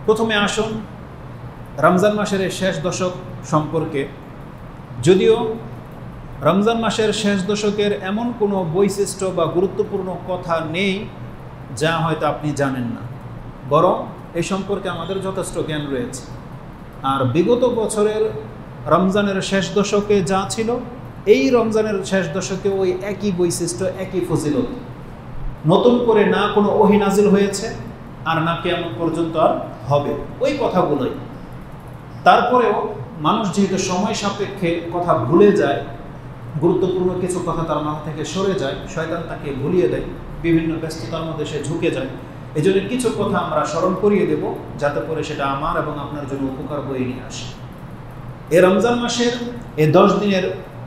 প্রথমে আসুন রমজান মাসের শেষ দশক সম্পর্কে। যদিও রমজান মাসের শেষ দশকের এমন কোনো বৈশিষ্ট্য বা গুরুত্বপূর্ণ কথা নেই যা হয়তো আপনি জানেন না, বরং এ সম্পর্কে আমাদের যথেষ্ট জ্ঞান রয়েছে। আর বিগত বছরের রমজানের শেষ দশকে যা ছিল, এই রমজানের শেষ দশকে ওই একই বৈশিষ্ট্য, একই ফজিলত। নতুন করে না কোনো ওহী নাজিল হয়েছে, আর না কিয়ামত পর্যন্ত আর হবে, ওই কথাগুলোই। তারপরেও মানুষ যেহেতু সময় সাপেক্ষে কথা ভুলে যায়, গুরুত্বপূর্ণ কিছু কথা তার মাথা থেকে সরে যায়, শয়তান তাকে ভুলিয়ে দেয়, বিভিন্ন ব্যস্ততার মধ্যে সে ঝুঁকে যায়। এই জন্য কিছু কথা আমরা স্মরণ করিয়ে দেব, যাতে করে সেটা আমার এবং আপনার জন্য উপকার বয়ে নিয়ে আসে। এই রমজান মাসের এই 10 দিনের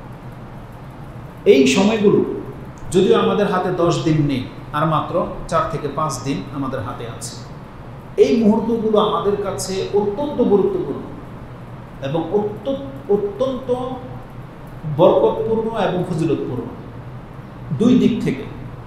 এই সময়গুলো, যদিও আমাদের হাতে 10 দিন নেই, আর মাত্র 4 থেকে 5 দিন আমাদের হাতে আছে, এই মুহূর্তগুলো আমাদের কাছে অত্যন্ত গুরুত্বপূর্ণ এবং অত্যন্ত বরকতপূর্ণ এবং ফজিলতপূর্ণ দুই দিক থেকে।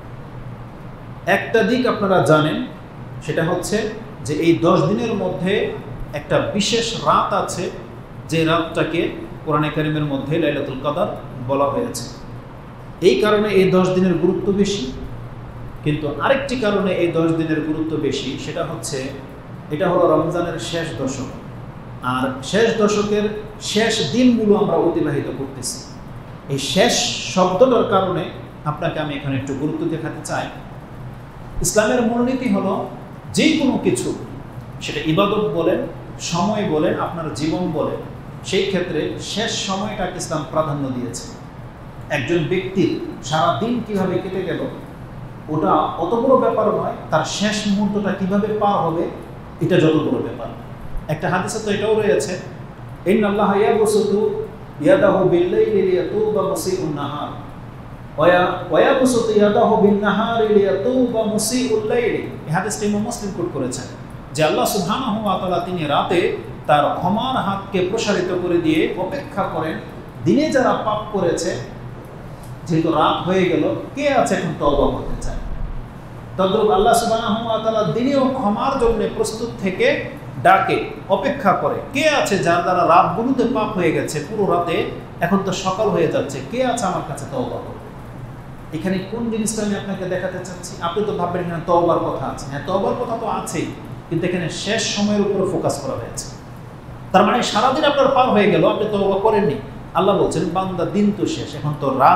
একটা দিক আপনারা জানেন, সেটা হচ্ছে যে এই 10 দিনের মধ্যে একটা বিশেষ রাত আছে, যে রাতটাকে কোরআনে কারিমের মধ্যে লাইলাতুল কদর বলা হয়েছে। এই কারণে এই 10 দিনের গুরুত্ব বেশি। কিন্তু আরেকটি কারণে এই 10 দিনের গুরুত্ব বেশি, সেটা হচ্ছে এটা হলো রমজানের শেষ দশক, আর শেষ দশকের শেষ দিনগুলো আমরা অতিবাহিত করতেছি। এই শেষ শব্দটার কারণে আপনাকে আমি এখানে একটু গুরুত্ব দেখাতে চাই। ইসলামের মূলনীতি হলো, যে কোনো কিছু, সেটা ইবাদত বলেন, সময় বলেন, আপনার জীবন বলেন, সেই ক্ষেত্রে শেষ সময়টাকে ইসলাম প্রাধান্য দিয়েছে। একজন ব্যক্তির সারা দিন কিভাবে কেটে গেল, ওটা অত বড় ব্যাপার নয়, তার শেষ মুহূর্তটা কিভাবে পার হবে এটা যত বড় ব্যাপার। একটা হাদিসে তো এটাও রয়েছে, ইন্নাল্লাহা ইয়াবসুতু ইয়াদাহু বিল-লাইলি লিয়াতুবা মুসিউন নাহার ওয়া ইয়াবসুতু ইয়াদাহু বিন-নাহারি লিয়াতুবা মুসিউল লাইলি। এই হাদিসটি ইমাম মুসলিম কোট করেছেন যে আল্লাহ সুবহানাহু ওয়া তাআলা তিনি রাতে তার ক্ষমার হাতকে প্রসারিত করে দিয়ে অপেক্ষা করেন দিনে যারা পাপ করেছে, যেহেতু রাত হয়ে গেল, কে আছে এখন তওবা করতে চায়। তদ্রূপ আল্লাহ সুবহানাহু ওয়া তাআলা দিনেও ক্ষমার জন্য প্রস্তুত থেকে ডাকে, অপেক্ষা করে, কে আছে যার দ্বারা রাতগুলোতে পাপ হয়ে গেছে, পুরো রাতে এখন তো সকাল হয়ে যাচ্ছে, কে আছে আমার কাছে তওবা করবে। এখানে কোন জিনিসটা আমি আপনাকে দেখাতে চাচ্ছি? আপনি তো ভাববেন এখানে তওবার কথা আছে। হ্যাঁ, তওবার কথা তো আছেই, কিন্তু এখানে শেষ সময়ের উপরে ফোকাস করা হয়েছে। তার মানে সারাদিন আপনার পার হয়ে গেল, আপনি তওবা করেননি। আল্লাহ বলছেন, বান্দা দিন তো শেষ, এখন তো রাত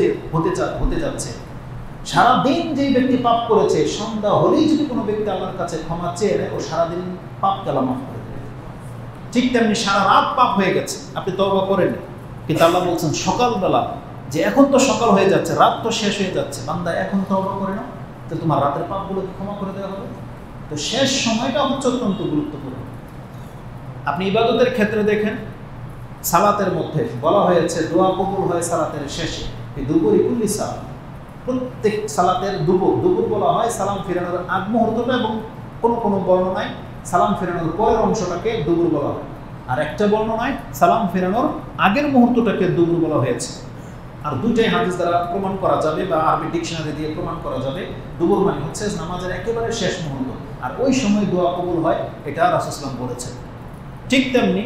হতে যাচ্ছে। সারাদিন যেই ব্যক্তি পাপ করেছে, সন্ধ্যা হলেই যদি কোনো ব্যক্তি আল্লাহর কাছে ক্ষমা চেয়ে নেয়, ও সারাদিন পাপ গেলা মাফ করে দেবে। ঠিক তেমনি সারা রাত পাপ হয়ে গেছে, আপনি তওবা করেননি, কিন্তু আল্লাহ বলছেন সকালবেলা, যে এখন তো সকাল হয়ে যাচ্ছে, রাত তো শেষ হয়ে যাচ্ছে, বান্দা এখন তওবা করে নাও, তো তোমার রাতের পাপগুলোকে ক্ষমা করে দেওয়া হবে। তো শেষ সময়টা হচ্ছে অত্যন্ত গুরুত্বপূর্ণ। আপনি ইবাদতের ক্ষেত্রে দেখেন, সালাতের মধ্যে বলা হয়েছে দোয়া কবুল হয় সালাতের শেষে, এই দুপুর ইকুল্লি সালাত। প্রত্যেক সালাতের দুপুর বলা হয় সালাম ফিরানোর আগ মুহূর্তটা, এবং কোনো বর্ণনায় সালাম ফিরানোর পরের অংশটাকে দুপুর বলা হয়, আর একটা বর্ণনায় সালাম ফিরানোর আগের মুহূর্তটাকে দুপুর বলা হয়েছে। আর দুইটাই হাদিস দ্বারা প্রমাণ করা যাবে, বা আরবি ডিকশনারি দিয়ে প্রমাণ করা যাবে। দুপুর মানে হচ্ছে নামাজের একেবারে শেষ মুহূর্ত, আর ওই সময় দোয়া কবুল হয়, এটা রাসূলুল্লাহ সাল্লাল্লাহু আলাইহি ওয়াসাল্লাম বলেছেন। ঠিক তেমনি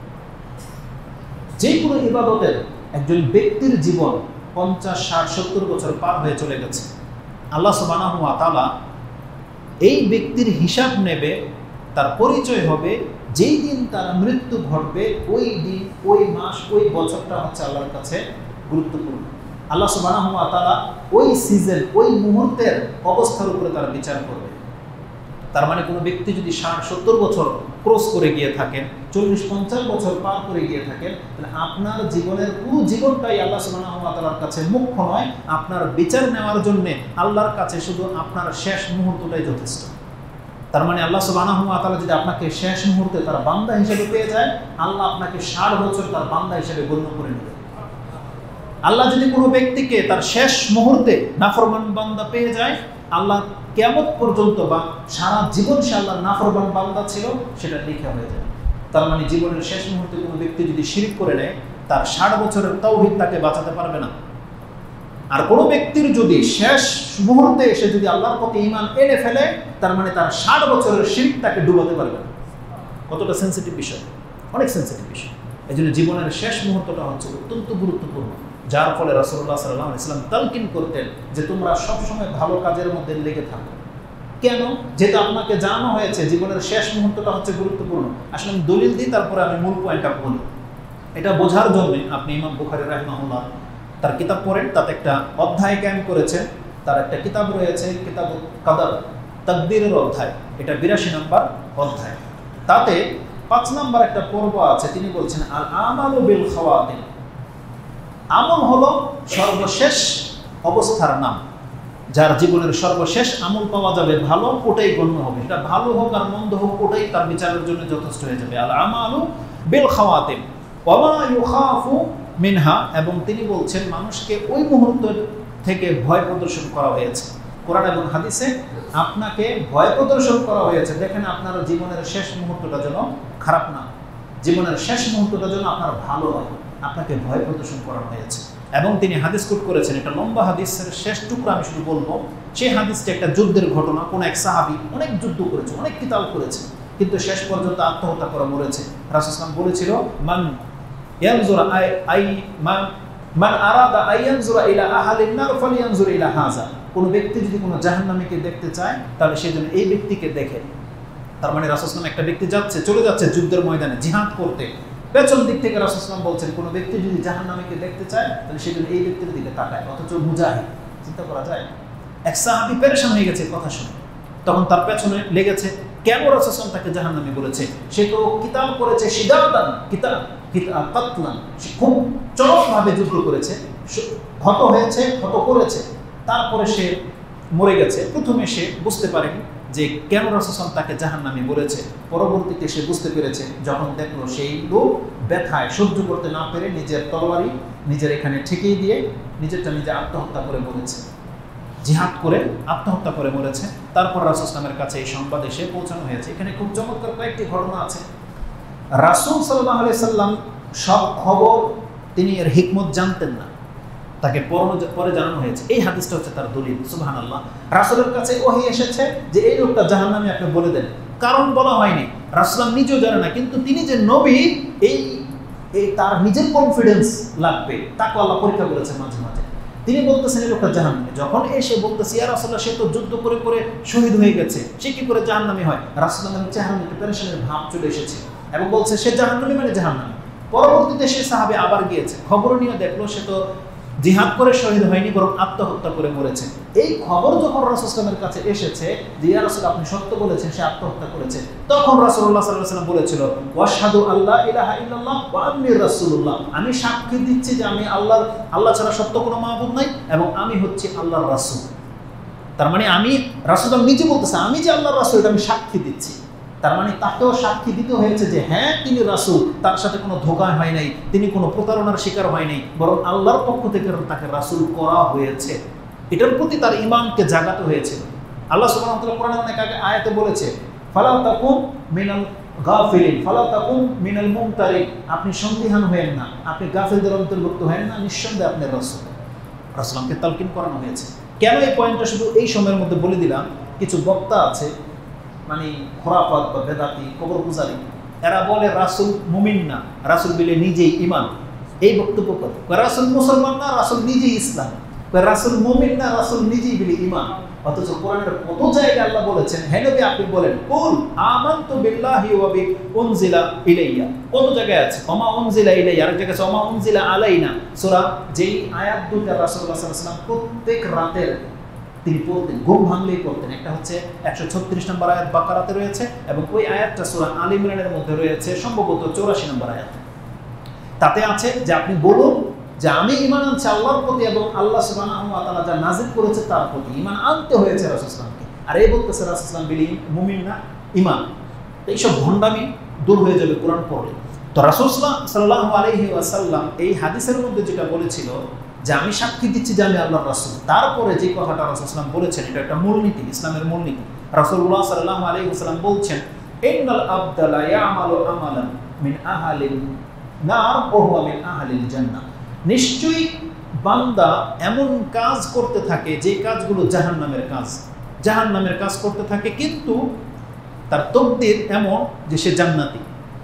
যে কোনো ইবাদতের একজন ব্যক্তির জীবন 50, 60, 70 বছর পার হয়ে চলে গেছে, আল্লাহ সুবহানাহু ওয়া তাআলা এই ব্যক্তির হিসাব নেবে, তার পরিচয় হবে যেই দিন তার মৃত্যু ঘটবে, ওই দিন, ওই মাস, ওই বছরটা হচ্ছে আল্লাহর কাছে গুরুত্বপূর্ণ। আল্লাহ সুবহানাহু ওয়া তাআলা ওই সিজন, ওই মুহূর্তের অবস্থার উপরে তার বিচার করবে। তার মানে কোনো ব্যক্তি যদি 60-70 বছর ক্রস করে গিয়ে থাকেন, 40-50 বছর পার করে গিয়ে থাকেন, তাহলে আপনার জীবনের পুরো জীবনটাই আল্লাহ সুবহানাহু ওয়া তাআলার কাছে মুখ্য নয়। আপনার বিচার নেওয়ার জন্য আল্লাহর কাছে শুধু আপনার শেষ মুহূর্তটাই যথেষ্ট। তার মানে আল্লাহ সুবহানাহু ওয়া তাআলা যদি আপনাকে শেষ মুহূর্তে তার বান্দা হিসেবে পেয়ে যায়, আল্লাহ আপনাকে 60 বছর তার বান্দা হিসেবে গণ্য করে নেবে। আল্লাহ যদি কোনো ব্যক্তিকে তার শেষ মুহূর্তে নাফরমান বান্দা পেয়ে যায়, আল্লাহ কিয়ামত পর্যন্ত বা সারা জীবন সে আল্লাহর নাফরমান বান্দা ছিল, সেটা লেখা হয়ে যায়। তার মানে জীবনের শেষ মুহূর্তে কোনো ব্যক্তি যদি শিরক করে নেয়, তার 60 বছরের তাওহীদ তাকে বাঁচাতে পারবে না। আর কোনো ব্যক্তির যদি শেষ মুহূর্তে এসে যদি আল্লাহর প্রতি ঈমান এনে ফেলে, তার মানে তার 60 বছরের শিরক তাকে ডুবাতে পারবে না। কতটা সেন্সিটিভ বিষয়, অনেক সেন্সিটিভ বিষয়। এই জন্য জীবনের শেষ মুহূর্তটা হচ্ছে অত্যন্ত গুরুত্বপূর্ণ, যার ফলে রাসূলুল্লাহ সাল্লাল্লাহু আলাইহি ওয়াসাল্লাম তালকিন করতেন যে তোমরা সবসময় ভালো কাজের মধ্যে লেগে থাকো। কেন? যেটা আপনাকে জানানো হয়েছে জীবনের শেষ মুহূর্তটা হচ্ছে গুরুত্বপূর্ণ। আসলে আমি দলিল দিই, তারপরে আমি মূল পয়েন্টটা বলি। এটা বোঝার জন্য আপনি ইমাম বুখারী রাহিমাহুল্লাহ তার কিতাব পড়েন, তাতে একটা অধ্যায় কায়েম করেছেন। তার একটা কিতাব রয়েছে, কিতাবুল কাদার, তাকদীরের অধ্যায়, এটা 82 নম্বর অধ্যায়। তাতে 5 নম্বর একটা পর্ব আছে, তিনি বলছেন আল আমালু বিল খাওয়াতিম। আমল হলো সর্বশেষ অবস্থার নাম। যার জীবনের সর্বশেষ আমল পাওয়া যাবে ভালো, ওটাই গণ্য হবে। এটা ভালো হোক আর মন্দ হোক, ওটাই তার বিচারের জন্য যথেষ্ট হয়ে যাবে। আল আমালু বিল খাওয়াতিম ওয়া মা ইউখাফু মিনহা। এবং তিনি বলছেন মানুষকে ওই মুহূর্ত থেকে ভয় প্রদর্শন করা হয়েছে। কোরআন এবং হাদিসে আপনাকে ভয় প্রদর্শন করা হয়েছে। দেখেন আপনার জীবনের শেষ মুহূর্তটা যেন খারাপ না, জীবনের শেষ মুহূর্তটা যেন আপনার ভালো হয়, আপনাকে ভয় প্রদর্শন করা হয়েছে। এবং তিনি হাদিস কোট করেছেন, এটা লম্বা হাদিসের শেষ টুকরা আমি শুধু বলবো। সেই হাদিসটা একটা যুদ্ধের ঘটনা। কোন এক সাহাবী অনেক যুদ্ধ করেছে, অনেক কিতাল করেছে, কিন্তু শেষ পর্যন্ত আত্মহত্যা করে মরেছে। রাসূল সাল্লাল্লাহু আলাইহি ওয়াসাল্লাম বলেছিল মান ইয়ানজুরা মান আরাদা আইয়ানজুরা ইলা আহলিন নার ফালিয়ানজুর ইলা হাযা। কোন ব্যক্তি যদি কোনো জাহান্নামীকে দেখতে চায় তাহলে সে যেন এই ব্যক্তিকে দেখে। তার মানে রাসূল সাল্লাল্লাহু আলাইহি ওয়াসাল্লাম একটা ব্যক্তি চলে যাচ্ছে যুদ্ধের ময়দানে জিহাদ করতে, পেছন দিক থেকে রাসূল সাল্লাল্লাহু আলাইহি ওয়াসাল্লাম বলছেন কোন ব্যক্তি যদি জাহান্নামীকে দেখতে চায় তাহলে সে যেন এই ব্যক্তির দিকে তাকায়, অথচ মুজাহিদ। চিন্তা করা যায়? এক সাহাবী পেরেশান হয়ে গেছে কথা শুনে, তখন তার পেছনে লেগেছে কেন রাসূল সাল্লাল্লাহু আলাইহি ওয়াসাল্লাম তাকে জাহান্নামী বলেছে। সে তো কিতাব করেছে, শিদাতান কাতলান, সে খুব চরমভাবে যুদ্ধ করেছে, ক্ষত হয়েছে, ক্ষত করেছে, তারপরে সে মরে গেছে। প্রথমে সে বুঝতে পারেনি যে কেন রাসূল সাল্লাল্লাহু আলাইহি ওয়াসাল্লাম তাকে জাহান্নামী বলেছে। পরবর্তীতে সে বুঝতে পেরেছে যখন দেখলো সেই লোক ব্যথায় সহ্য করতে না পেরে নিজের তরবারি নিজের এখানে ঠেকিয়ে দিয়ে নিজেরটা নিজে আত্মহত্যা করে মরেছে, জিহাদ করে আত্মহত্যা করে মরেছে। তারপর রাসূল সাল্লাল্লাহু আলাইহি ওয়াসাল্লামের কাছে এই সংবাদ এসে পৌঁছানো হয়েছে। এখানে খুব চমৎকার কয়েকটি ঘটনা আছে। রাসূল সাল্লাল্লাহু আলাইহি ওয়াসাল্লাম সব খবর তিনি এর হিকমত জানতেন না, তাকে পরে জানানো হয়েছে। এই হাদিসটা হচ্ছে তার দলিল। সুবহানাল্লাহ। রাসূলের কাছে ওহী এসেছে যে এই লোকটা জাহান্নামী, আপনি বলে দেন। কারণ বলা হয়নি, রাসূল নিজেও জানে না, কিন্তু তিনি যে নবী এই তার নিজের কনফিডেন্স লাগবে, তাকে আল্লাহ পরীক্ষা করেছে মাঝে মাঝে। তিনি বলতেছেন এই লোকটা জাহান্নামী। যখন এসে বলতেছে ইয়া রাসূলুল্লাহ সে তো যুদ্ধ করে করে শহীদ হয়ে গেছে, সে কি করে জাহান্নামী হয়? রাসূলের চেহারার মধ্যে পেরেশানির ভাব চলে এসেছে এবং বলছে সে জাহান্নামী মানে জাহান্নামী। পরবর্তীতে সে সাহাবী আবার গিয়েছে, খবর নিয়ে দেখলো সে তো জিহাদ করে শহীদ হয়নি, বরং আত্মহত্যা করে মরেছে। এই খবর যখন রাসূল সাল্লাল্লাহু আলাইহি ওয়াসাল্লামের কাছে এসেছে যে ইয়া রাসূল আপনি সত্য বলেছেন, সে আত্মহত্যা করেছে, তখন রাসূলুল্লাহ সাল্লাল্লাহু আলাইহি ওয়াসাল্লাম বলেছিল ওয়াশহাদু আল্লা ইলাহা ইল্লাল্লাহ ওয়া আন্নী রাসূলুল্লাহ, আমি সাক্ষী দিচ্ছি যে আমি আল্লাহ ছাড়া সত্য কোনো মাবুদ নাই এবং আমি হচ্ছি আল্লাহর রাসূল। তার মানে আমি রাসূল নিজে বলতেছে আমি যে আল্লাহর রাসূল, এটা আমি সাক্ষী দিচ্ছি। তার মানে তাকেও সাক্ষী দিতে হয়েছে যে হ্যাঁ তিনি রাসূল, তার সাথে কোনো ধোঁকা হয় নাই, তিনি কোনো প্রতারণার শিকার হয় নাই, বরং আল্লাহর পক্ষ থেকে তাকে রাসূল করা হয়েছে। এটার প্রতি তার ঈমানকে জাগাতে হয়েছিল। আল্লাহ সুবহানাহু ওয়া তাআলা কোরআনে অনেক আগে আয়াতে বলেছে ফালা তাকুম মিনাল গাফিলিন ফালা তাকুম মিনাল মুমতারিন, আপনি সন্দিহান হয়েন না, আপনি গাফিলদের অন্তর্ভুক্ত হয়েন না, নিঃসন্দেহে আপনি রাসূল। রাসূলকে তালকিন করানো হয়েছে। কেন এই পয়েন্টটা শুধু এই সময়ের মধ্যে বলে দিলাম, কিছু বক্তা আছে মানে খোরাফাত বা বেদাতি, কবর পূজারী, এরা বলে রাসূল মুমিন না, রাসূল বলে নিজেই ঈমান। এই বক্তব্য করে রাসূল মুসলমান না, রাসূল নিজেই ইসলাম, রাসূল মুমিন না, রাসূল নিজেই বলে ঈমান। অথচ কোরআনের কত জায়গায় আল্লাহ বলেছেন হে নবী আপনি বলেন কুল আমানতু বিল্লাহি ওয়া বি উনজিলা ইলাইয়া, কত জায়গায় আছে ওমা উনজিলা ইলাইয়া, আর জায়গায় আছে ওমা উনজিলা আলাইনা। সূরা যেই আয়াত দুটো রাসূলুল্লাহ সাল্লাল্লাহু আলাইহি ওয়াসাল্লাম প্রত্যেক রাতের তিনি পড়তেন, ঘুম ভাঙলেই পড়তেন। একটা হচ্ছে 136 নম্বর আয়াত বাকারাতে রয়েছে এবং ওই আয়াতটা সূরা আলে ইমরানের মধ্যে রয়েছে সম্ভবত 84 নম্বর আয়াত। তাতে আছে যে আপনি বলুন যে আমি ঈমান আনছি আল্লাহর প্রতি এবং আল্লাহ সুবহানাহু ওয়া তাআলা যা নাযিল করেছে তার প্রতি। ঈমান আনতে হয়েছে রাসূল সাল্লাল্লাহু আলাইহি ওয়াসাল্লামকে। আর এই বলতেছে রাসূল সাল্লাল্লাহু আলাইহি ওয়াসাল্লাম বিলি মুমিন না ঈমান। এইসব ভণ্ডামি দূর হয়ে যাবে কোরআন পড়লে। তো রাসূল সাল্লাল্লাহু আলাইহি ওয়াসাল্লাম এই হাদিসের মধ্যে যেটা বলেছিল যে আমি সাক্ষী দিচ্ছি যে আমি আল্লাহর রাসূল, তারপরে যে কথাটা রাসূল সাল্লাল্লাহু আলাইহি ওয়াসাল্লাম বলেছেন এটা একটা মূলনীতি, ইসলামের মূলনীতি। রাসূলুল্লাহ সাল্লাল্লাহু আলাইহি ওয়াসাল্লাম বলছেন ইন্নাল আবদা লা ইয়ামালু আমালান মিন আহলিন নার ওয়া হুয়া মিন আহলিল জান্নাহ, নিশ্চয়ই বান্দা এমন কাজ করতে থাকে যে কাজগুলো জাহান্নামের কাজ করতে থাকে, কিন্তু তার তকদির এমন যে সে জান্নাতি,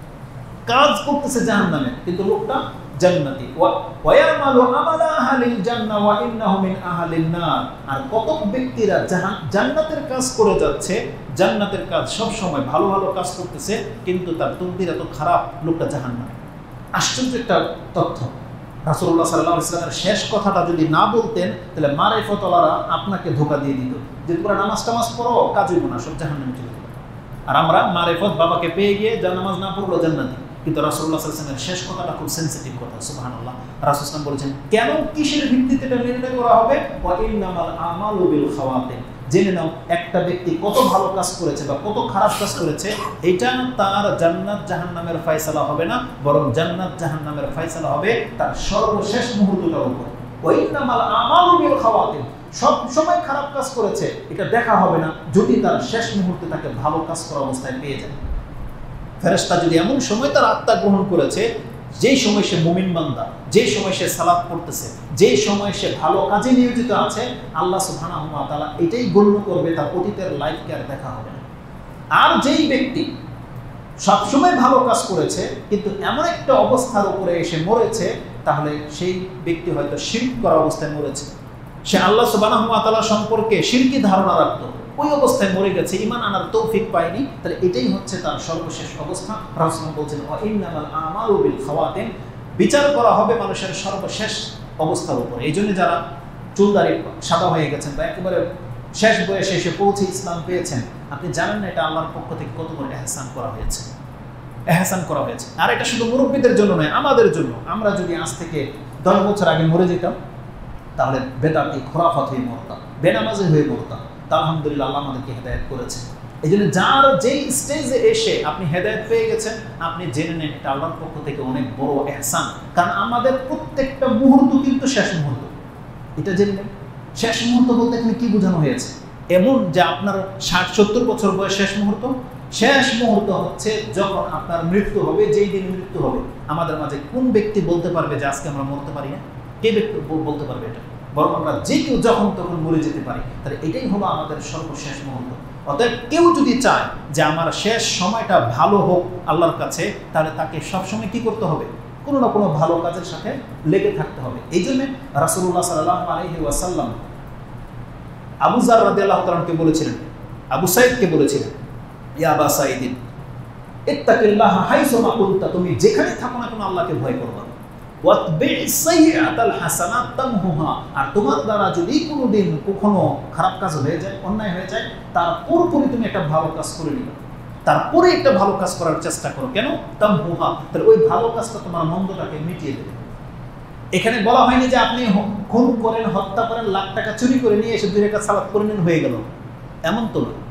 কাজ করতেছে জাহান্নামে কিন্তু লোকটা জান্নাতি। ওয়ায়ামালু আমালা আহলিল জান্নাহ ওয়া ইন্নাহু মিন আহলিন নার। আর কত ব্যক্তিরা জান্নাতের কাজ করে যাচ্ছে, জান্নাতের কাজ সব সময় ভালো ভালো কাজ করতেছে, কিন্তু তার তকদির এত খারাপ, লোকটা জাহান্নামে। আশ্চর্য একটা তথ্য। রাসূলুল্লাহ সাল্লাল্লাহু আলাইহি ওয়াসাল্লামের শেষ কথাটা যদি না বলতেন, তাহলে মারিফতওয়ালারা আপনাকে ধোঁকা দিয়ে দিত যে তোমরা নামাজ টামাজ পড়ো, কাজ হইব না, সব জাহান্নামে চলে যাবে। আর আমরা মারিফত বাবাকে পেয়ে গিয়ে যা নামাজ না পড়লো জান্নাতি। কিন্তু রাসূলুল্লাহ সাল্লাল্লাহু আলাইহি ওয়াসাল্লামের শেষ কথাটা খুব সেনসিটিভ কথা। সুবহানাল্লাহ। রাসূল সাল্লাল্লাহু বলেছেন, কেন কিসের ভিত্তিতে এটা নির্ণয় করা হবে? ওয়া ইন্নামাল আমালু বিল খাওয়াতিম। জেনে নাও, একটা ব্যক্তি কত ভালো কাজ করেছে বা কত খারাপ কাজ করেছে, এটা তার জান্নাত জাহান্নামের ফয়সালা হবে না, বরং জান্নাত জাহান্নামের ফয়সালা হবে তার সর্বশেষ মুহূর্তটার উপর। ওয়া ইন্নামাল আমালু বিল খাওয়াতিম। সব সময় খারাপ কাজ করেছে, এটা দেখা হবে না যদি তার শেষ মুহূর্তে তাকে ভালো কাজ করা অবস্থায় পেয়ে যায়। ফেরেশতা যদি এমন সময় তার আত্মা গ্রহণ করেছে, যেই সময় সে মুমিন বান্দা, যেই সময় সে সালাত পড়তেছে, যেই সময় সে ভালো কাজে নিয়োজিত আছে, আল্লাহ সুবহানাহু ওয়া তাআলা এটাই গণ্য করবে তার অতীতের লাইফকে আর দেখা হবে না। আর যেই ব্যক্তি সবসময় ভালো কাজ করেছে কিন্তু এমন একটা অবস্থার উপরে এসে মরেছে, তাহলে সেই ব্যক্তি হয়তো শিরক করা অবস্থায় মরেছে। সে আল্লাহ সুবহানাহু ওয়া তাআলা সম্পর্কে শিরকি ধারণা রাখতো, ওই অবস্থায় মরে গেছে, ঈমান আনার তৌফিক পায়নি, তাহলে এটাই হচ্ছে তার সর্বশেষ অবস্থা। রাসূল বলছেন, ওয়া ইন্নামাল আমালু বিল খাওয়াতিম। বিচার করা হবে মানুষের সর্বশেষ অবস্থার উপর। এই জন্য যারা চুলদারি সাদা হয়ে গেছেন বা একেবারে শেষ বয়সে এসে পৌঁছে ইসলাম পেয়েছেন, আপনি জানেন না এটা আল্লাহর পক্ষ থেকে কত বড় এহসান করা হয়েছে। এহসান করা হয়েছে। আর এটা শুধু মুরব্বীদের জন্য নয়, আমাদের জন্য। আমরা যদি আজ থেকে 10 বছর আগে মরে যেতাম, তাহলে বেদাতি খোরাফাত হয়ে মরতাম, বেনামাজি হয়ে মরতাম। তা আলহামদুলিল্লাহ আল্লাহ আমাদেরকে হেদায়েত করেছে। এই জন্য যার যেই স্টেজে এসে আপনি হেদায়েত পেয়ে গেছেন, আপনি জেনে নেন এটা আল্লাহর পক্ষ থেকে অনেক বড় এহসান। কারণ আমাদের প্রত্যেকটা মুহূর্ত কিন্তু শেষ মুহূর্ত, এটা জেনে নেন। শেষ মুহূর্ত বলতে এখানে কি বোঝানো হয়েছে? এমন যে আপনার 60-70 বছর বয়স শেষ মুহূর্ত? শেষ মুহূর্ত হচ্ছে যখন আপনার মৃত্যু হবে, যেই দিন মৃত্যু হবে। আমাদের মাঝে কোন ব্যক্তি বলতে পারবে যে আজকে আমরা মরতে পারি না? কে ব্যক্তি বলতে পারবে এটা? বরং আমরা যে কেউ যখন তখন মরে যেতে পারি। তাহলে এটাই হলো আমাদের সর্বশেষ মুহূর্ত। অতএব কেউ যদি চায় যে আমার শেষ সময়টা ভালো হোক আল্লাহর কাছে, তাহলে তাকে সবসময় কি করতে হবে? কোনো না কোনো ভালো কাজের সাথে লেগে থাকতে হবে। এই জন্য রাসূলুল্লাহ সাল্লাল্লাহু আলাইহি ওয়াসাল্লাম আবু যার রাদিয়াল্লাহু তাআলা কে বলেছিলেন, আবু সাঈদকে বলেছিলেন, ইয়া আবা সাঈদিন ইত্তাকিল্লাহ হাইসুমা কুনতা। তুমি যেখানে থাকো না কেন আল্লাহকে ভয় করবা। ওয়াতবি'স সাইয়্যাতাল হাসানাত তামহুহা। আর তোমার দ্বারা যদি কোনোদিন কখনো খারাপ কাজ হয়ে যায়, অন্যায় হয়ে যায়, তারপরে তুমি একটা ভালো কাজ করে নিবে, তারপরে একটা ভালো কাজ করার চেষ্টা করো। কেন? তামহুহা, তাহলে ওই ভালো কাজটা তোমার মন্দটাকে মিটিয়ে দেবে। এখানে বলা হয়নি যে আপনি খুন করেন, হত্যা করেন, লাখ টাকা চুরি করে নিয়ে এসে 2 রাকাত সালাত করে নেন, হয়ে গেল, এমন তো না।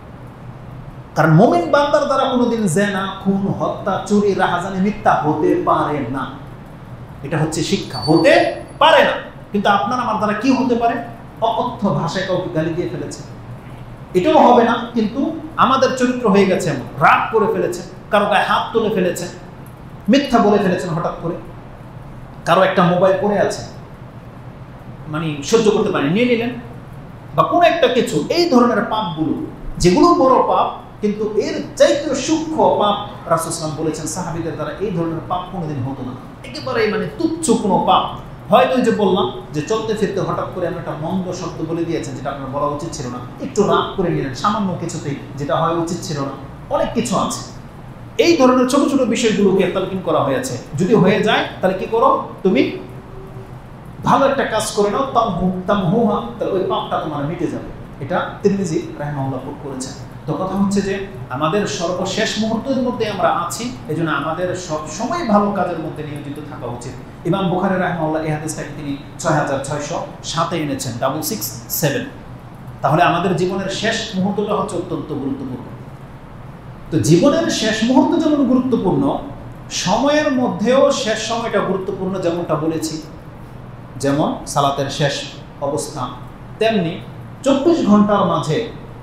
কারণ মুমিন বান্দার দ্বারা কোনোদিন জিনা, খুন, হত্যা, চুরি, রাহাজানি, মিথ্যা হতে পারে না। এটা হচ্ছে শিক্ষা, হতে পারে না। কিন্তু আপনার আমার দ্বারা কি হতে পারে? অকথ্য ভাষায় কাউকে গালি দিয়ে ফেলেছে, এটাও হবে না। কিন্তু আমাদের চরিত্র হয়ে গেছে এমন, রাগ করে ফেলেছে, কারো গায়ে হাত তুলে ফেলেছে, মিথ্যা বলে ফেলেছেন হঠাৎ করে, কারো একটা মোবাইল পড়ে আছে, মানে সহ্য করতে পারেন, নিয়ে নিলেন, বা কোনো একটা কিছু। এই ধরনের পাপগুলো, যেগুলো বড় পাপ, কিন্তু এর চাইতে সূক্ষ্ম পাপ রাসূল সাল্লাল্লাহু আলাইহি ওয়াসাল্লাম বলেছেন সাহাবীদের দ্বারা এই ধরনের পাপ কোনোদিন হতো না। একেবারে মানে তুচ্ছ কোনো পাপ। হয়তো যে বললাম যে চলতে ফিরতে হঠাৎ করে আমি একটা মন্দ শব্দ বলে দিয়েছেন, যেটা আপনার বলা উচিত ছিল না, একটু রাগ করে নিলেন সামান্য কিছুতেই, যেটা হওয়া উচিত ছিল না। অনেক কিছু আছে। এই ধরনের ছোট ছোট বিষয়গুলোকে তালকিন করা হয়েছে। যদি হয়ে যায় তাহলে কি করো? তুমি ভালো একটা কাজ করে নাও, তামহুহা, তাহলে ওই পাপটা তোমার মিটে যাবে। এটা তিরমিজি রাহিমাহুল্লাহ করেছেন। তো কথা হচ্ছে যে আমাদের সর্বশেষ মুহূর্তের মধ্যে আমরা আছি, এজন্য আমাদের সব সময় ভালো কাজের মধ্যে নিয়োজিত থাকা উচিত। ইমাম বুখারী রাহিমাহুল্লাহ এই হাদিসটাকে তিনি 6607 এনেছেন, 667। তাহলে আমাদের জীবনের শেষ মুহূর্তটা হচ্ছে অত্যন্ত গুরুত্বপূর্ণ। তো জীবনের শেষ মুহূর্ত যেমন গুরুত্বপূর্ণ, সময়ের মধ্যেও শেষ সময়টা গুরুত্বপূর্ণ, যেমনটা বলেছি, যেমন সালাতের শেষ অবস্থা, তেমনি 24 ঘন্টার মাঝে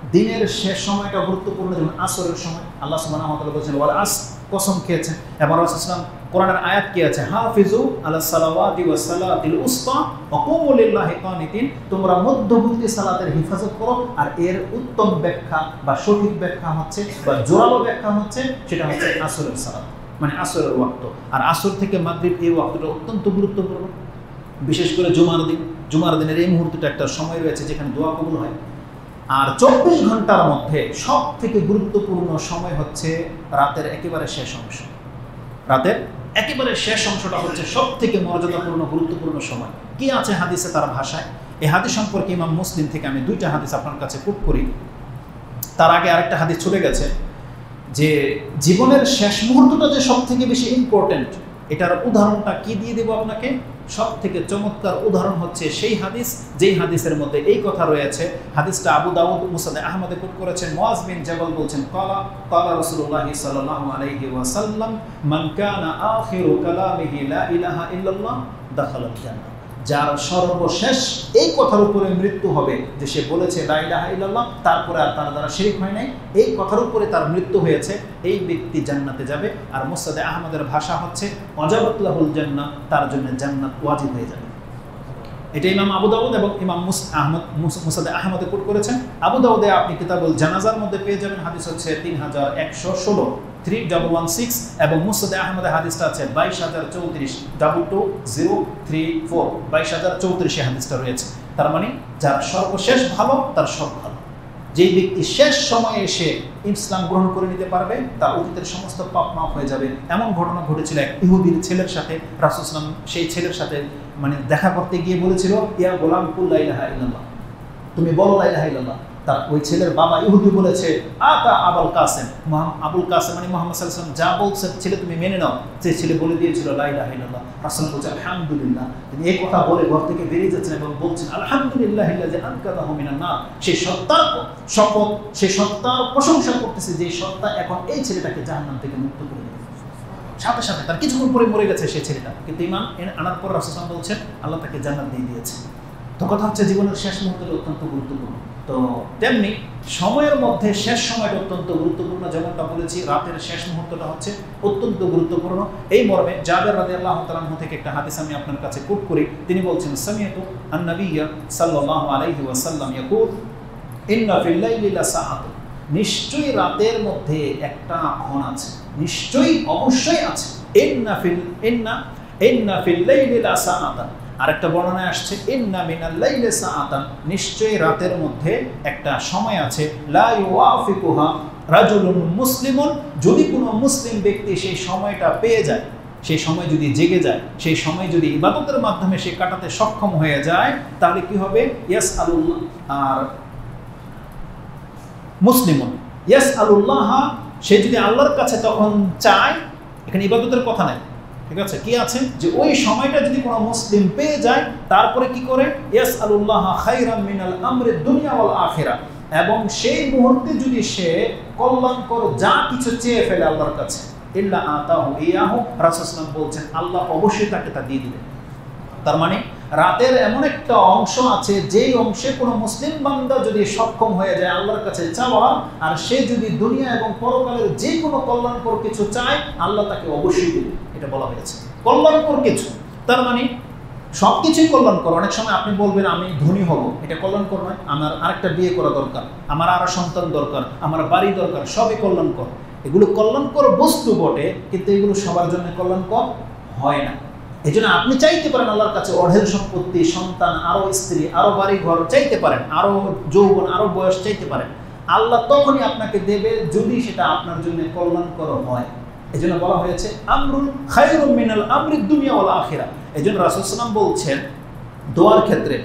দিনের শেষ সময়টা গুরুত্বপূর্ণ, যেমন আসরের সময়। আল্লাহ সুবহানাহু ওয়া তাআলা বলেছেন ওয়াল আসর, কসম খেয়েছেন। এবং রাসূলুল্লাহ সাল্লাল্লাহু আলাইহি ওয়াসাল্লাম কোরআনের আয়াত কি আছে, হাফিজু আলাস সালাওয়াতি ওয়াস সালাতিল উসতা ওয়া কুমু লিল্লাহি কানিতিন, তোমরা মধ্যবর্তী সালাতের হেফাজত করো। আর এর উত্তম ব্যাখ্যা বা সঠিক ব্যাখ্যা হচ্ছে বা জোরালো ব্যাখ্যা হচ্ছে সেটা হচ্ছে আসরের সালাত, মানে আসরের ওয়াক্ত। আর আসর থেকে মাগরিব এই ওয়াক্তটা অত্যন্ত গুরুত্বপূর্ণ, বিশেষ করে জুমার দিনের এই মুহূর্তটা একটা সময় রয়েছে যেখানে দোয়া কবুল হয়। আর 24 ঘন্টার মধ্যে সব থেকে গুরুত্বপূর্ণ সময় হচ্ছে রাতের একেবারে শেষ অংশ। রাতের একেবারে শেষ অংশটা হচ্ছে সব থেকে মর্যাদাপূর্ণ গুরুত্বপূর্ণ সময়। কি আছে হাদিসে তার ভাষায়? এই হাদিস সম্পর্কে ইমাম মুসলিম থেকে আমি 2টা হাদিস আপনার কাছে কোট করি। তার আগে আরেকটা হাদিস চলে গেছে যে জীবনের শেষ মুহূর্তটা যে সব থেকে বেশি ইম্পর্টেন্ট, এটার উদাহরণটা কি দিয়ে দেব আপনাকে? সব থেকে চমৎকার উদাহরণ হচ্ছে সেই হাদিস যেই হাদিসের মধ্যে এই কথা রয়েছে। হাদিসটা আবু দাউদ মুসনাদে আহমদে কোট করেছেন। মুআজ বিন জাবাল বলছেন, ক্বালা রাসূলুল্লাহ সাল্লাল্লাহু আলাইহি ওয়াসাল্লাম মান কানা আখিরু কালামিহি লা ইলাহা ইল্লাল্লাহ দাখালাল জান্নাহ। যার সর্বশেষ এই কথার উপরে মৃত্যু হবে যে সে বলেছে লা ইলাহা ইল্লাল্লাহ, তারপরে আর তার দ্বারা শিরক হয় নাই, এই কথার উপরে তার মৃত্যু হয়েছে, এই ব্যক্তি জান্নাতে যাবে। আর মুসনাদে আহমদের ভাষা হচ্ছে ওয়াজাবাত লাহুল জান্নাহ, তার জন্য জান্নাত ওয়াজিব হয়ে যাবে। এটা ইমাম আবু দাউদ এবং ইমাম মুসনাদে আহমদে কোট করেছেন। আবু দাউদে আপনি কিতাবুল জানাজার মধ্যে পেয়ে যাবেন, হাদিস হচ্ছে 3116 3116, এবং মুসনাদে আহমদে হাদিসটা আছে 22034 22034 22034 হাদিসটা রয়েছে। তার মানে যার সর্বশেষ ভালো তার সব ভালো। যেই ব্যক্তি শেষ সময়ে এসে ইসলাম গ্রহণ করে নিতে পারবে তার অতীতের সমস্ত পাপ মাফ হয়ে যাবে। এমন ঘটনা ঘটেছিল এক ইহুদির ছেলের সাথে। রাসূল সাল্লাল্লাহু আলাইহি ওয়াসাল্লাম সেই ছেলের সাথে মানে দেখা করতে গিয়ে বলেছিল, ইয়া গোলাম কুল লা ইলাহা ইল্লাল্লাহ, তুমি বলো লা ইলাহা ইল্লাল্লাহ। তার ওই ছেলের বাবা ইহুদি বলেছে, আতা আবুল কাসেম, আবুল কাসেম মানে মুহাম্মদ সাল্লাল্লাহু আলাইহি ওয়াসাল্লাম যা বলছেন ছেলে তুমি মেনে নাও। সেই ছেলে বলে দিয়েছিল লা ইলাহা ইল্লাল্লাহ। রাসূল বলছেন আলহামদুলিল্লাহ। তিনি এই কথা বলে ঘর থেকে বেরিয়ে যাচ্ছেন এবং বলছেন আলহামদুলিল্লাহিল্লাযী আনকাযাহু মিনান নার। সেই সত্তার শপথ, সেই সত্তার প্রশংসা করতেছে যে সত্তা এখন এই ছেলেটাকে জাহান্নাম থেকে মুক্ত করে দেবে। সাথে সাথে তার কিছুক্ষণ পরে মরে গেছে সেই ছেলেটা, কিন্তু ঈমান আনার পর রাসূল সাল্লাল্লাহু আলাইহি ওয়াসাল্লাম বলছেন আল্লাহ তাকে জান্নাত দিয়ে দিয়েছে। তো কথা হচ্ছে জীবনের শেষ মুহূর্তটা অত্যন্ত গুরুত্বপূর্ণ। তো তেমনি সময়ের মধ্যে শেষ সময়টা অত্যন্ত গুরুত্বপূর্ণ। যেমনটা বলেছি রাতের শেষ মুহূর্তটা হচ্ছে অত্যন্ত গুরুত্বপূর্ণ। এই মর্মে জাবের রাদিয়াল্লাহু তাআলা আনহু থেকে একটা হাদিস আমি আপনার কাছে কোট করি। তিনি বলছেন, সামিআতু আন-নাবিয়্য সাল্লাল্লাহু আলাইহি ওয়াসাল্লাম ইয়াকুল ইন্না ফিল লাইলি লাসাআতুন, নিশ্চয়ই রাতের মধ্যে একটা ক্ষণ আছে, নিশ্চয়ই অবশ্যই আছে। ইন্না ফিল লাইলি লাসাআতান, আরেকটা বর্ণনায় আসছে ইন্না মিনাল লাইলি সাআতান, নিশ্চয়ই রাতের মধ্যে একটা সময় আছে, লা ইউওয়াফিকুহা রাজুলুন মুসলিমুন, যদি কোনো মুসলিম ব্যক্তি সেই সময়টা পেয়ে যায়, সেই সময় যদি জেগে যায়, সেই সময় যদি ইবাদতের মাধ্যমে সে কাটাতে সক্ষম হয়ে যায়, তাহলে কি হবে? ইয়াসআলুল্লাহ, আর মুসলিমুন ইয়াসআলুল্লাহ, সে যদি আল্লাহর কাছে তখন চায়, এখানে ইবাদতের কথা নাই, ঠিক আছে, কি আছে যে ওই সময়টা যদি কোনো মুসলিম পেয়ে যায়, তারপরে কি করে? ইয়াসআলুল্লাহ খায়রাম মিনাল আমরি দুনিয়া ওয়াল আখিরাহ, এবং সেই মুহূর্তে যদি সে কল্যাণকর যা কিছু চেয়ে ফেলে আল্লাহর কাছে, ইল্লা আতাহু ইয়াহু, রাসূল সাল্লাল্লাহু আলাইহি ওয়াসাল্লাম বলছেন আল্লাহ অবশ্যই তাকে তা দিয়ে দিবেন। তার মানে রাতের এমন একটা অংশ আছে যেই অংশে কোনো মুসলিম বান্দা যদি সক্ষম হয়ে যায় আল্লাহর কাছে চাওয়া, আর সে যদি দুনিয়া এবং পরকালের যে কোনো কল্যাণকর কিছু চায়, আল্লাহ তাকে অবশ্যই দেবে। এটা বলা হয়েছে কল্যাণকর কিছু। তার মানে সব কিছুই কল্যাণকর। অনেক সময় আপনি বলবেন আমি ধনী হব, এটা কল্যাণকর নয়। আমার আরেকটা বিয়ে করা দরকার, আমার আরো সন্তান দরকার, আমার বাড়ি দরকার, সবই কল্যাণকর। এগুলো কল্যাণকর বস্তু বটে, কিন্তু এগুলো সবার জন্য কল্যাণকর হয় না। এই জন্য আপনি চাইতে পারেন আল্লাহর কাছে অঢেল সম্পত্তি, সন্তান, আরো স্ত্রী, আরো বাড়ি ঘর চাইতে পারেন, আরো যৌবন, আরো বয়স চাইতে পারেন। আল্লাহ তখনই আপনাকে দেবে যদি সেটা আপনার জন্য কল্যাণকর হয়। এই জন্য বলা হয়েছে আমরুল খায়রুম মিনাল আমরি দুনিয়া ওয়াল আখিরাহ। এই জন্য রাসূল সাল্লাল্লাহু আলাইহি ওয়াসাল্লাম বলছেন দোয়ার ক্ষেত্রে,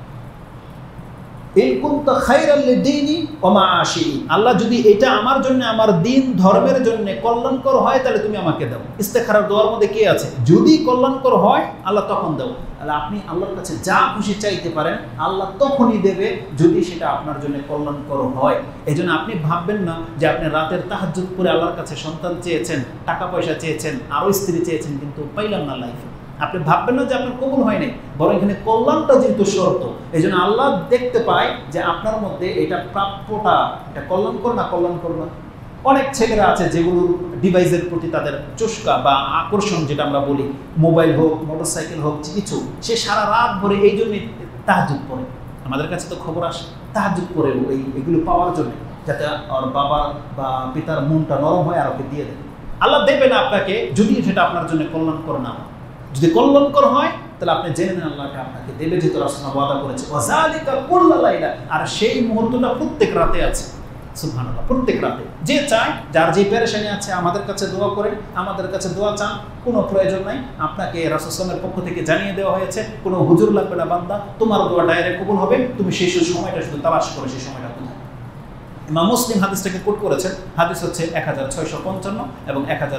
ইন কুনতা খায়রাল লিদীনি ওয়া মাআশি, আল্লাহ যদি এটা আমার জন্য, আমার দিন ধর্মের জন্য কল্যাণকর হয় তাহলে তুমি আমাকে দাও। ইস্তেখারার দোয়ার মধ্যে কি আছে? যদি কল্যাণকর হয় আল্লাহ তখন দাও। তাহলে আপনি আল্লাহর কাছে যা খুশি চাইতে পারেন, আল্লাহ তখনই দেবে যদি সেটা আপনার জন্য কল্যাণকর হয়। এই জন্য আপনি ভাববেন না যে আপনি রাতের তাহাজ্জুদ করে আল্লাহর কাছে সন্তান চেয়েছেন, টাকা পয়সা চেয়েছেন, আরো স্ত্রী চেয়েছেন, কিন্তু পাইলাম না লাইফে। আপনি ভাববেন না যে আপনার কবুল হয়নি, বরং এখানে কল্যাণটা যেহেতু শর্ত, এই জন্য আল্লাহ দেখতে পায় যে আপনার মধ্যে এটা প্রাপ্যটা, এটা কল্যাণকর না কল্যাণকর না। অনেক ছেলেরা আছে যেগুলোর ডিভাইসের প্রতি তাদের চুস্কা বা আকর্ষণ, যেটা আমরা বলি, মোবাইল হোক, মোটরসাইকেল হোক, কিছু, সে সারা রাত ভরে এই জন্যই তাহাজ্জুদ পড়ে। আমাদের কাছে তো খবর আসে তাহাজ্জুদ পড়ে এগুলো পাওয়ার জন্য, যাতে ওর বাবার বা পিতার মনটা নরম হয় আর ওকে দিয়ে দেয়। আল্লাহ দেবে না আপনাকে যদি সেটা আপনার জন্য কল্যাণকর না হয়। যদি কল্যাণকর হয় তাহলে আপনি জেনে নেন আল্লাহকে আপনাকে দেবে, যেহেতু রাসূল ওয়াদা করেছে ওয়াজালিকা কুল্লা লাইলা, আর সেই মুহূর্তটা প্রত্যেক রাতে আছে। সুবহানাল্লাহ, প্রত্যেক রাতে। যে চায়, যার যে পেরেশানি আছে আমাদের কাছে দোয়া করেন, আমাদের কাছে দোয়া চান, কোনো প্রয়োজন নাই। আপনাকে রাসূল সাল্লাল্লাহু আলাইহি ওয়াসাল্লামের পক্ষ থেকে জানিয়ে দেওয়া হয়েছে কোনো হুজুর লাগবে না বান্দা, তোমার দোয়া ডাইরেক্ট কবুল হবে। তুমি সেই সময়টা শুধু তালাশ করো, সেই সময়টা কোথায়। ইমাম মুসলিম হাদিসটাকে কোট করেছেন, হাদিস হচ্ছে 1655 এবং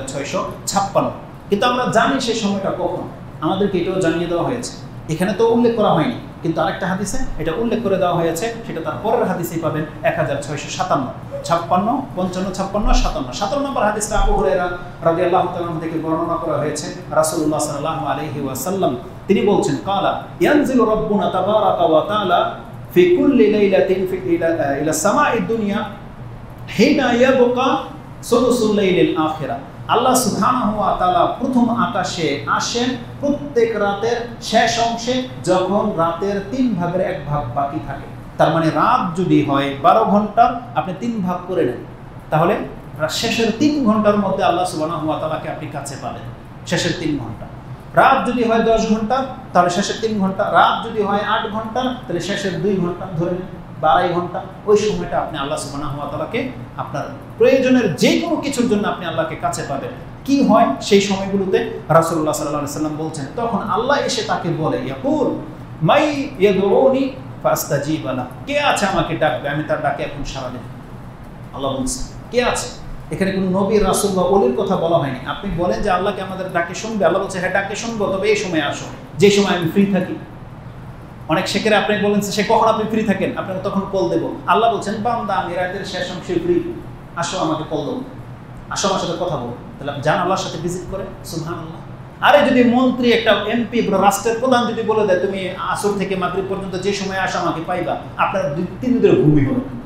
1656। কিন্তু আমরা জানি সেই সময়টা কখন, আমাদেরকে এটাও জানিয়ে দেওয়া হয়েছে। এখানে তো উল্লেখ করা হয়নি, কিন্তু আরেকটা হাদিসে এটা উল্লেখ করে দেওয়া হয়েছে, সেটা তার পরের হাদিসেই পাবেন 1657, 56, 55, 56, 57। 17 নম্বর হাদিসটা আবু হুরায়রা রাদিয়াল্লাহু তাআলা থেকে বর্ণনা করা হয়েছে। রাসূলুল্লাহ সাল্লাল্লাহু আলাইহি ওয়াসাল্লাম তিনি বলছেন, কালা ইয়ানজিলু রাব্বুনা তাবারাকা ওয়া তাআলা ফি কুল্লি লাইলাতিন ইলা সামাঈদ দুনিয়া হিনা ইয়াবকা সুলুসুল লাইলিল আখিরা। আল্লাহ সুবহানাহু ওয়া তাআলা প্রথম আকাশে আসেন প্রত্যেক রাতের শেষ অংশে, যখন রাতের 3 ভাগের 1 ভাগ বাকি থাকে। তার মানে রাত যদি হয় 12 ঘন্টার, আপনি 3 ভাগ করে নেন, তাহলে শেষের 3 ঘন্টার মধ্যে আল্লাহ সুবহানাহু ওয়া তাআলাকে আপনি কাছে পাবেন। শেষের 3 ঘন্টা। রাত যদি হয় 10 ঘন্টা, তাহলে শেষের 3 ঘন্টা। রাত যদি হয় 8 ঘন্টা, তাহলে শেষের 2 ঘন্টা ধরে নেন, 2.5 ঘন্টা। ওই সময়টা আপনি আল্লাহ সুবহানাহু ওয়া তাআলাকে আপনার প্রয়োজনের যে কোনো কিছুর জন্য আপনি আল্লাহকে কাছে পাবেন। কি হয় সেই সময়গুলোতে? রাসূলুল্লাহ সাল্লাল্লাহু আলাইহি ওয়াসাল্লাম বলছেন, তখন আল্লাহ এসে তাকে বলে, ইয়াকুল মাই ইয়াদউনি ফাস্তাজিব লাহ, কে আছে আমাকে ডাকবে, আমি তার ডাকে এখন সাড়া দেব। আল্লাহ বলছেন কে আছে। এখানে কোনো নবী, রাসূল বা ওলির কথা বলা হয়নি। আপনি বলেন যে আল্লাহকে আমাদের ডাকে শুনবে, আল্লাহ বলছে হ্যাঁ ডাকে শুনবো, তবে এই সময় আসো, যে সময় আমি ফ্রি থাকি। অনেক শেখেরা আপনি বলেন সে কখন আপনি ফ্রি থাকেন, আপনাকে তখন কল দেবো। আল্লাহ বলছেন বান্দা আমি রাতের শেষ অংশে ফ্রি, আসো আমাকে কল দেবো, আসো আমার সাথে কথা বলো। তাহলে আপনি যান আল্লাহর সাথে ভিজিট করে। সুবহানাল্লাহ। আরে যদি মন্ত্রী, একটা এমপি, রাষ্ট্রের প্রধান যদি বলে দেয় তুমি আসর থেকে মাগরিব পর্যন্ত যে সময় আসো আমাকে পাইবা, আপনার 2-3 দিন ধরে ঘুমই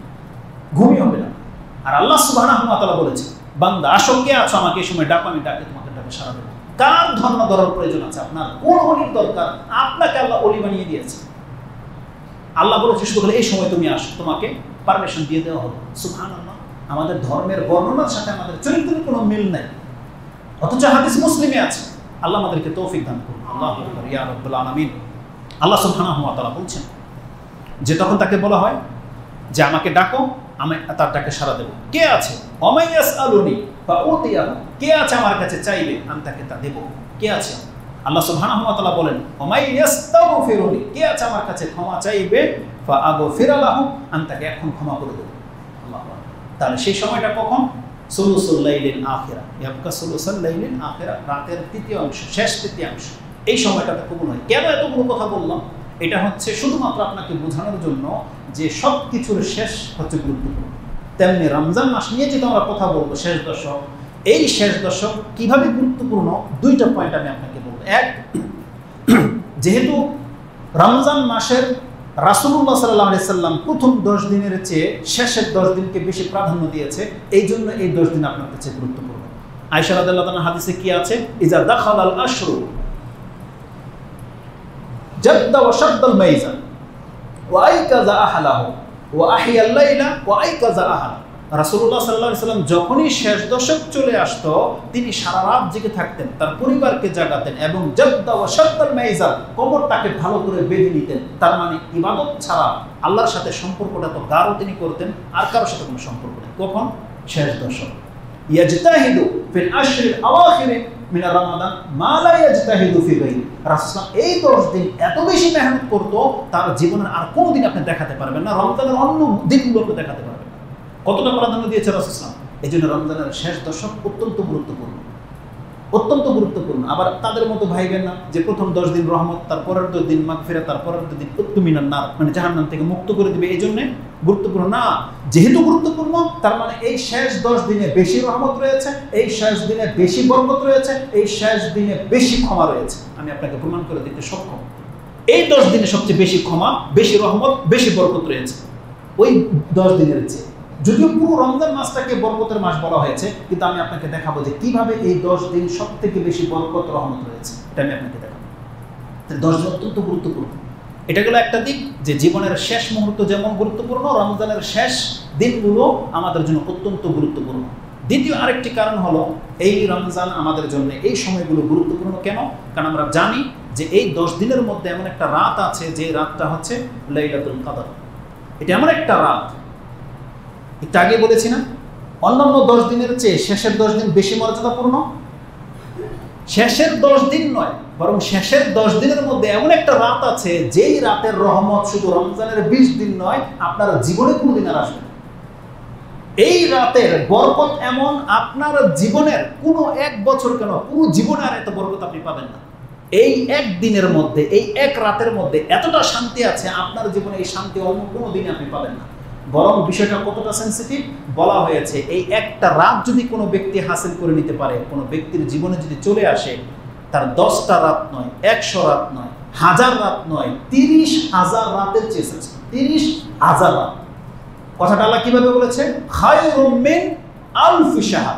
হবে না। আর আল্লাহ সুবহানাহু ওয়া তাআলা বলেছে বান্দা আসো, কে আছো আমাকে এই সময় ডাকো, আমি ডাকে তোমাকে ডাকে সাড়া দেবো। কার ধর্ম ধরার প্রয়োজন আছে আপনার? কোন ওলির দরকার? আপনাকে আল্লাহ ওলি বানিয়ে দিয়েছে। আল্লাহ বলেছে শুধু এই সময় তুমি আসো, তোমাকে পারমিশন দিয়ে দেওয়া হবে। সুবহানাল্লাহ। আমাদের ধর্মের বর্ণনার সাথে আমাদের চরিত্রের কোনো মিল নাই, অথচ হাদিস মুসলিমে আছে। আল্লাহ আমাদেরকে তৌফিক দান করুন। আল্লাহু আকবার, ইয়া রাব্বুল আলামিন। আল্লাহ সুবহানাহু ওয়া তাআলা বলছেন যে তখন তাকে বলা হয় যে আমাকে ডাকো, আমি তার ডাকে সাড়া দেব। কে আছে? ওমাইয়াসআলুনি ফাউতিয়াহু, কে আছে আমার কাছে চাইবে আমি তাকে তা দেব। কে আছে? আল্লাহ সুবহানাহু ওয়া তাআলা বলেন ওমাইয়াস্তাগফিরুনি, কে আছে আমার কাছে ক্ষমা চাইবে, ফাআগফির লাহু, আমি তাকে এখন ক্ষমা করে দেব। আল্লাহু আকবার। তাহলে সেই সময়টা কখন? সুলুসুল লাইলিল আখিরা, ইয়াবকা সুলুসুল লাইলিল আখিরা, রাতের 3য় অংশ, শেষ 3য় অংশ। এই সময়টাতে কবুল হয়। কেন এতগুলো কথা বললাম? এটা হচ্ছে শুধুমাত্র আপনাকে বোঝানোর জন্য যে সব কিছুর শেষ হচ্ছে গুরুত্বপূর্ণ। তেমনি রমজান মাস নিয়ে যেটা আমরা কথা বলবো, শেষ দশক, এই শেষ দশক কিভাবে গুরুত্বপূর্ণ, 2টা পয়েন্ট আমি আপনাকে বলবো। এক, যেহেতু রমজান মাসের রাসূলুল্লাহ সাল্লাল্লাহু আলাইহি সাল্লাম প্রথম 10 দিনের চেয়ে শেষের 10 দিনকে বেশি প্রাধান্য দিয়েছে, এই জন্য এই 10 দিন আপনার কাছে গুরুত্বপূর্ণ। আয়েশা রাদিয়াল্লাহু তাআলা হাদিসে কি আছে? ইজা দাখালাল আশরু জাদ্দা ওয়া শাদ্দাল মাইজান ওয়া আইকাযা আহলাহু ওয়া আহিয়াল লাইলা ওয়া আইকাযা আহলা। রাসূলুল্লাহ সাল্লাল্লাহু আলাইহি সাল্লাম যখনই শেষ দশক চলে আসতো, তিনি সারা রাত জেগে থাকতেন, তার পরিবারকে জাগাতেন এবং জাদ্দা ওয়া শাদ্দাল মাইজান, কবরটাকে ভালো করে বেঁধে নিতেন। তার মানে ইবাদত ছাড়া আল্লাহর সাথে সম্পর্কটা তো গাঢ় তিনি করতেন, আর কারোর সাথে কোনো সম্পর্ক নেই। কখন? শেষ দশক। ইয়াজতাহিদু ফিল আশরিল আওয়াখির মিন রমাদান মা লা ইয়াজতাহিদু ফি গায়রি। রাসূল এই 10 দিন এত বেশি মেহনত করত, তার জীবনের আর কোনো দিন আপনি দেখাতে পারবেন না, রমজানের অন্য দিনগুলোকে দেখাতে পারবেন না। কতটা প্রাধান্য দিয়েছে রাসূল। এই জন্য রমজানের শেষ দশক অত্যন্ত গুরুত্বপূর্ণ। অত্যন্ত গুরুত্বপূর্ণ। আবার তাদের মতো ভাইবেন না যে প্রথম 10 দিন রহমত, তারপরের 10 দিন মাগফিরাত, তারপরের 2 দিন উত্তমিনান নার, মানে জাহান্নাম থেকে মুক্ত করে দিবে, এই জন্য গুরুত্বপূর্ণ না। যেহেতু গুরুত্বপূর্ণ, তার মানে এই শেষ 10 দিনে বেশি রহমত রয়েছে, এই শেষ দিনে বেশি বরকত রয়েছে, এই শেষ দিনে বেশি ক্ষমা রয়েছে। আমি আপনাকে প্রমাণ করে দিতে সক্ষম। এই 10 দিনে সবচেয়ে বেশি ক্ষমা, বেশি রহমত, বেশি বরকত রয়েছে ওই 10 দিনের চেয়ে। যদিও পুরো রমজান মাসটাকে বরকতের মাস বলা হয়েছে, কিন্তু আমি আপনাকে দেখাবো যে কিভাবে এই 10 দিন সব থেকে বেশি বরকত রহমত রয়েছে, এটা আমি আপনাকে দেখাবো। 10 দিন অত্যন্ত গুরুত্বপূর্ণ। এটা গেল একটা দিক, যে জীবনের শেষ মুহূর্ত যেমন গুরুত্বপূর্ণ, রমজানের শেষ দিনগুলো আমাদের জন্য অত্যন্ত গুরুত্বপূর্ণ। দ্বিতীয় আরেকটি কারণ হলো, এই রমজান আমাদের জন্য এই সময়গুলো গুরুত্বপূর্ণ কেন? কারণ আমরা জানি যে এই 10 দিনের মধ্যে এমন একটা রাত আছে, যে রাতটা হচ্ছে লাইলাতুল কদর। এটা এমন একটা রাত, একটু আগে বলেছি না, অন্যান্য 10 দিনের চেয়ে শেষের 10 দিন বেশি মর্যাদাপূর্ণ। শেষের 10 দিন নয়, বরং শেষের 10 দিনের মধ্যে এমন একটা রাত আছে, যেই রাতের রহমত শুধু রমজানের 20 দিন নয়, আপনার জীবনে কোনোদিন আর আসবে না। এই রাতের বরকত এমন, আপনার জীবনের কোনো 1 বছর কেন, পুরো জীবনে আর এত বরকত আপনি পাবেন না। এই এক দিনের মধ্যে, এই এক রাতের মধ্যে এতটা শান্তি আছে, আপনার জীবনে এই শান্তি অন্য কোনো দিনে আপনি পাবেন না। বরং বিষয়টা কতটা সেন্সিটিভ বলা হয়েছে, এই একটা রাত যদি কোনো ব্যক্তি হাসিল করে নিতে পারে, কোনো ব্যক্তির জীবনে যদি চলে আসে, তার 10টা রাত নয়, 100 রাত নয়, 1000 রাত নয়, 30,000 রাতের চেয়ে শ্রেষ্ঠ। 30,000 রাত। কথাটা আল্লাহ কিভাবে বলেছে? খায়রুম মিন আলফি শাহর।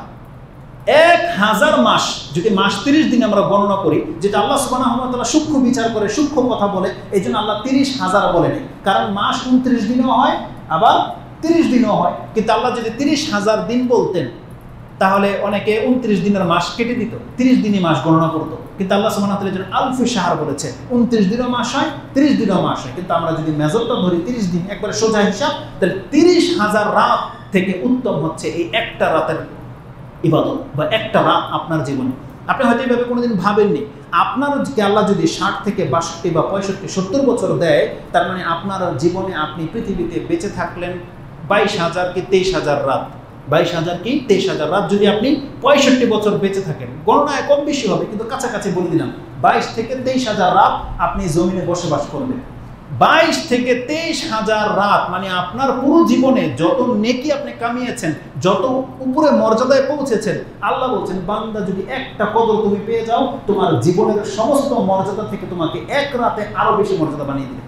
1000 মাস, যদি মাস 30 দিন আমরা গণনা করি, যেটা আল্লাহ সুবহানাহু ওয়া তাআলা সূক্ষ্ম বিচার করে, সূক্ষ্ম কথা বলে, এই জন্য আল্লাহ 30,000 বলেনি। কারণ মাস 29 দিনও হয়, আবার 30 দিনও হয়। কিন্তু আল্লাহ যদি 30,000 দিন বলতেন, তাহলে অনেকে 29 দিনের মাস কেটে দিত, 30 দিনই মাস গণনা করতো। কিন্তু আল্লাহ সুবহানাহু ওয়া তাআলা আলফি শাহর বলেছে, 29 দিনও মাস হয়, 30 দিনও মাস হয়। কিন্তু আমরা যদি মেজরটা ধরি 30 দিন, একবারে সোজা হিসাব, তাহলে 30,000 রাত থেকে উত্তম হচ্ছে এই একটা রাতের ইবাদত, বা একটা রাত আপনার জীবনে। আপনি হয়তো এইভাবে কোনোদিন ভাবেননি, আপনার আল্লাহ যদি 60 থেকে 62 বা 65, 70 বছর দেয়, তার মানে আপনার জীবনে আপনি পৃথিবীতে বেঁচে থাকলেন 22,000 কি 23,000 রাত। 22,000 কি 23,000 রাত যদি আপনি 65 বছর বেঁচে থাকেন, গণনায় কম বেশি হবে, কিন্তু কাছাকাছি বলে দিলাম, 22 থেকে 23,000 রাত আপনি জমিনে বসবাস করবেন। 22 থেকে 23,000 রাত মানে আপনার পুরো জীবনে যত নেকি আপনি কামিয়েছেন, যত উপরে মর্যাদায় পৌঁছেছেন, আল্লাহ বলছেন, বান্দা যদি একটা কদর তুমি পেয়ে যাও, তোমার জীবনের সমস্ত মর্যাদা থেকে তোমাকে এক রাতে আরো বেশি মর্যাদা বানিয়ে দিবে।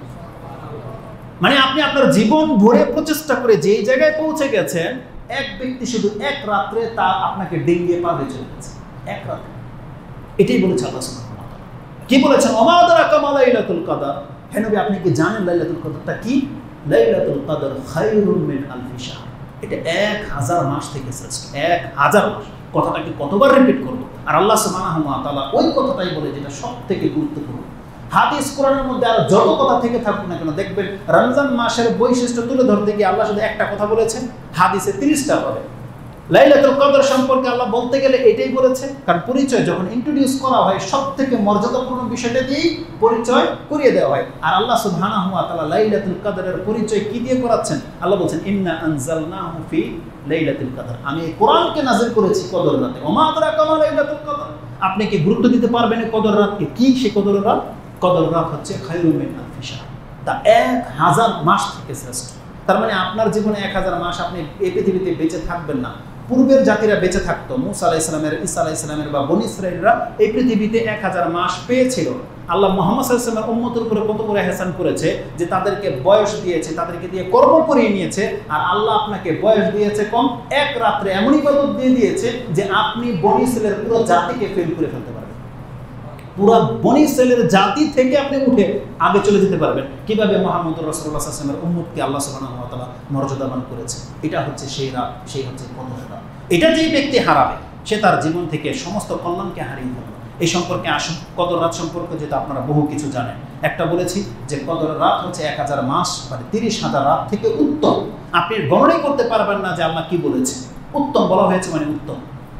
মানে আপনি আপনার জীবন ভরে প্রচেষ্টা করে যেই জায়গায় পৌঁছে গেছেন, এক ব্যক্তি শুধু এক রাত্রে তা আপনাকে ডিঙ্গিয়ে পার হয়ে চলে গেছে, এক রাতে। এটাই বলেছে আল্লাহ সুবহানাহু ওয়া তাআলা। কি বলেছেন? ওমা আদরাকা মা লাইলাতুল কদর। হে নবী, আপনি কি জানেন লাইলাতুল কদরটা কি? লাইলাতুল কদর খায়রুম মিন আলফি শাহর। এটা 1000 মাস থেকে শ্রেষ্ঠ। 1000 মাস। কথাটাকে কতবার রিপিট করব? আর আল্লাহ সুবহানাহু ওয়া তাআলা ওই কথাটাই বলে, যেটা সবথেকে গুরুত্বপূর্ণ। হাদিস কোরআনের মধ্যে আর যত কথা থেকে থাকুক না কেন, দেখবেন রমজান মাসের বৈশিষ্ট্য তুলে ধরতে গিয়ে আল্লাহ শুধু একটা কথা বলেছেন, হাদিসে 30টা পাবে। লাইলাতুল কদর সম্পর্কে আল্লাহ বলতে গেলে এটাই বলেছে, কারণ পরিচয় যখন ইন্ট্রোডিউস করা হয়, সবথেকে মর্যাদাপূর্ণ বিষয়টা দিয়েই পরিচয় করিয়ে দেওয়া হয়। আর আল্লাহ সুবহানাহু ওয়া তাআলা লাইলাতুল কদরের পরিচয় কি দিয়ে করাচ্ছেন? আল্লাহ বলছেন, ইন্না আনজালনাহু ফি লাইলাতুল কদর। আমি এই কোরআনকে নাযিল করেছি কদর রাতে। ওমা আদরাকা মা লাইলাতুল কদর। আপনি কি গুরুত্ব দিতে পারবেন এই কদর রাতকে? কি সে কদর রাত? কদর রাত হচ্ছে খায়রুম মিন আলফি শাহর, তা 1000 মাস থেকে শ্রেষ্ঠ। তার মানে আপনার জীবনে 1000 মাস আপনি এই পৃথিবীতে বেঁচে থাকবেন না। পূর্বের জাতিরা বেঁচে থাকতো, মুসা আলাইহিস সালামের, ঈসা আলাইহিস সালামের বা বনী ইসরাঈলরা এই পৃথিবীতে 1000 মাস পেয়েছিল। আল্লাহ মুহাম্মদ সাল্লাল্লাহু আলাইহি ওয়াসাল্লামের উম্মতের উপরে কত বড় ইহসান করেছে, যে তাদেরকে বয়স দিয়েছে, তাদেরকে দিয়ে কর্ম করিয়ে নিয়েছে। আর আল্লাহ আপনাকে বয়স দিয়েছে কম, এক রাত্রে এমন ইবাদত দিয়ে দিয়েছে যে আপনি বনী ইসরাঈলের পুরো জাতিকে ফেল করে ফেলতে পারবেন। পুরো বনী ইসরাঈলের জাতি থেকে আপনি উঠে আগে চলে যেতে পারবেন। কিভাবে মুহাম্মদুর রাসূলুল্লাহ সাল্লাল্লাহু আলাইহি ওয়াসাল্লামের উম্মতকে আল্লাহ সুবহানাহু ওয়া তাআলা মর্যাদাবান করেছে। এটা হচ্ছে সেই রাত, সেই হচ্ছে কদর রাত। এটা যেই ব্যক্তি হারাবে, সে তার জীবন থেকে সমস্ত কল্যাণকে হারিয়ে ফেলবে। এই সম্পর্কে আসুন, কদর রাত সম্পর্কে যেটা আপনারা বহু কিছু জানেন। একটা বলেছি যে কদর রাত হচ্ছে 1000 মাস, মানে 30,000 রাত থেকে উত্তম। আপনি গণনাই করতে পারবেন না যে আল্লাহ কি বলেছে। উত্তম বলা হয়েছে মানে উত্তম।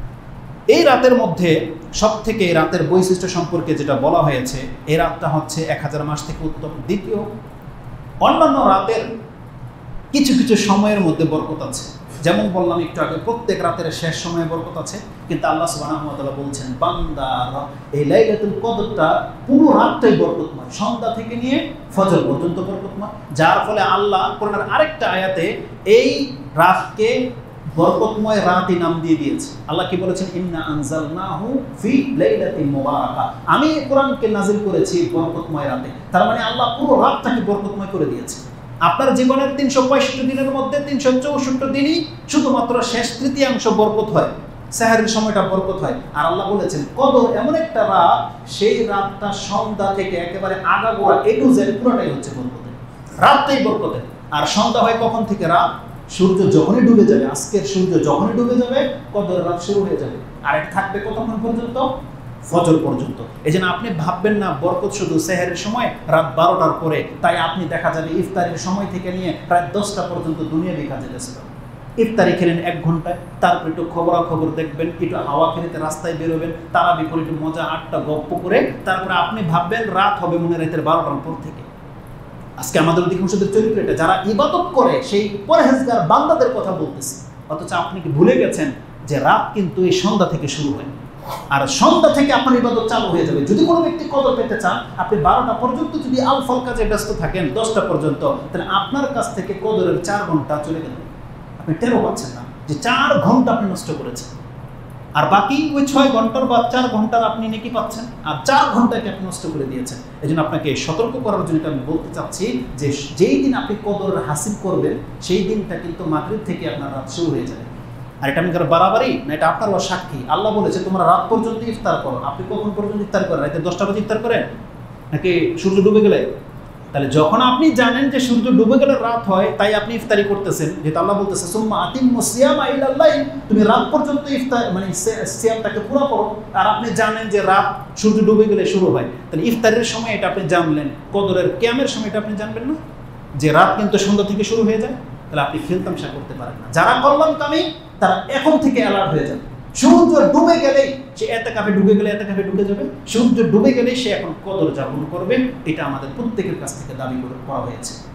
এই রাতের মধ্যে সব থেকে এই রাতের বৈশিষ্ট্য সম্পর্কে যেটা বলা হয়েছে, এই রাতটা হচ্ছে 1000 মাস থেকে উত্তম। দ্বিতীয়, অন্যান্য রাতের কিছু কিছু সময়ের মধ্যে বরকত আছে, যেমন বললাম একটু আগে, প্রত্যেক রাতের শেষ সময়ে বরকত আছে, কিন্তু আল্লাহ সুবহানাহু ওয়া তাআলা বলছেন বান্দা এই লাইলাতুল কদরটা পুরো রাতটাই বরকতময়, সন্ধ্যা থেকে নিয়ে ফজর পর্যন্ত বরকতময়। যার ফলে আল্লাহ কোরআনের আরেকটা আয়াতে এই রাতকে বরকতময় রাতই নাম দিয়ে দিয়েছে। আল্লাহ কি বলেছেন? ইন্না আনজালনাহু ফি লাইলাতিন মুবারাকা, আমি কোরআনকে নাজিল করেছি বরকতময় রাতে। তার মানে আল্লাহ পুরো রাতটাকে বরকতময় করে দিয়েছে। আপনার জীবনের 365 দিনের মধ্যে 364 দিনই শুধুমাত্র শেষ তৃতীয়াংশ বরকত হয়, সেহরির সময়টা বরকত হয়। আর আল্লাহ বলেছেন কদর এমন একটা রাত, সেই রাতটা সন্ধ্যা থেকে একেবারে আগাগোড়া A to Z পুরোটাই হচ্ছে বরকতের, রাতটাই বরকতের। আর সন্ধ্যা হয় কখন থেকে? রাত সূর্য যখনই ডুবে যাবে, আজকের সূর্য যখনই ডুবে যাবে কদরের রাত শুরু হয়ে যাবে। আর এটা থাকবে কতক্ষণ পর্যন্ত? ফজর পর্যন্ত। এই জন্য আপনি ভাববেন না বরকত শুধু সেহরের সময় রাত 12টার পরে, তাই আপনি দেখা যাবে ইফতারের সময় থেকে নিয়ে প্রায় 10টা পর্যন্ত দুনিয়াবি কাজে ব্যস্ত। ইফতারি খেলেন 1 ঘন্টায়, তারপর একটু খবরাখবর দেখবেন, একটু হাওয়া খেতে রাস্তায় বেরোবেন, তারাবি করে একটু মজা আড্ডা গপ্প করে তারপরে আপনি ভাববেন রাত হবে মনে রাতের 12টার পর থেকে। আজকে আমাদের অধিকাংশদের চরিত্র এটা, যারা ইবাদত করে সেই পরহেজগার বান্দাদের কথা বলতেছে, অথচ আপনি কি ভুলে গেছেন যে রাত কিন্তু এই সন্ধ্যা থেকে শুরু হয়, আর সন্ধ্যা থেকে আপনার ইবাদত চালু হয়ে যাবে। যদি কোনো ব্যক্তি কদর পেতে চান, আপনি 12টা পর্যন্ত যদি আল ফল কাজে ব্যস্ত থাকেন 10টা পর্যন্ত, তাহলে আপনার কাছ থেকে কদরের 4 ঘন্টা চলে গেল, আপনি টেরও পাচ্ছেন না যে 4 ঘন্টা আপনি নষ্ট করেছেন। আর বাকি ওই 6 ঘন্টার বা 4 ঘন্টার আপনি নেকি পাচ্ছেন, আর 4 ঘন্টাকে আপনি নষ্ট করে দিয়েছেন। এই জন্য আপনাকে সতর্ক করার জন্য আমি বলতে চাচ্ছি যে যেই দিন আপনি কদর হাসিল করবেন, সেই দিনটা কিন্তু মাগরিব থেকে আপনার রাত শুরু হয়ে যাবে। আর এটা আমি বাড়াবাড়ি না, এটা আপনারও সাক্ষী। আল্লাহ বলেছে তোমরা রাত পর্যন্ত ইফতার করো। আপনি কখন পর্যন্ত ইফতার করেন? রাতে 10টা বাজে ইফতার করেন নাকি সূর্য ডুবে গেলে? তাহলে যখন আপনি জানেন যে সূর্য ডুবে গেলে রাত হয়, তাই আপনি ইফতারি করতেছেন, যেহেতু আল্লাহ বলতেছে সুম্মা আতিম্মুস সিয়ামা ইলাল লাইল, তুমি রাত পর্যন্ত ইফতার মানে সিয়ামটাকে পুরো করো। আর আপনি জানেন যে রাত সূর্য ডুবে গেলে শুরু হয়, তাহলে ইফতারের সময় এটা আপনি জানলেন, কদরের কিয়ামের সময় এটা আপনি জানবেন না যে রাত কিন্তু সন্ধ্যা থেকে শুরু হয়ে যায়? তাহলে আপনি খেলতামশা করতে পারেন না। যারা কল্যাণকামী তারা এখন থেকে অ্যালার্ট হয়ে যাবে। সূর্য ডুবে গেলেই সে এতেকাফে ঢুকে ঢুকে যাবে, সূর্য ডুবে গেলেই সে এখন কদর যাপন করবে। এটা আমাদের প্রত্যেকের কাছ থেকে দাবি করা হয়েছে।